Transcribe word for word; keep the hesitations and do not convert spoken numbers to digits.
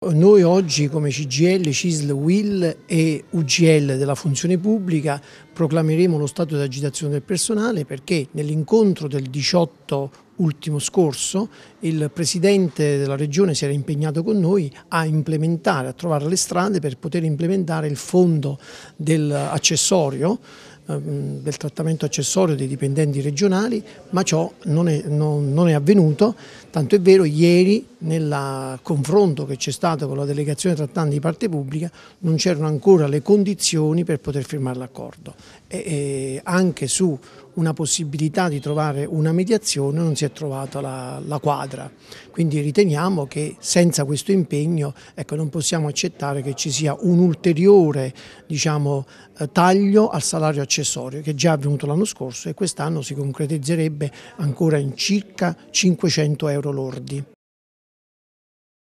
Noi oggi come C G I L, C I S L, U I L e U G L della funzione pubblica proclameremo lo stato di agitazione del personale perché nell'incontro del diciotto ultimo scorso il Presidente della Regione si era impegnato con noi a implementare, a trovare le strade per poter implementare il fondo dell'accessorio, del trattamento accessorio dei dipendenti regionali, ma ciò non è, non, non è avvenuto, tanto è vero ieri nel confronto che c'è stato con la delegazione trattante di parte pubblica non c'erano ancora le condizioni per poter firmare l'accordo e, e anche su una possibilità di trovare una mediazione non si è trovata la, la quadra, quindi riteniamo che senza questo impegno ecco, non possiamo accettare che ci sia un ulteriore diciamo, taglio al salario accessorio che è già avvenuto l'anno scorso e quest'anno si concretizzerebbe ancora in circa cinquecento euro lordi.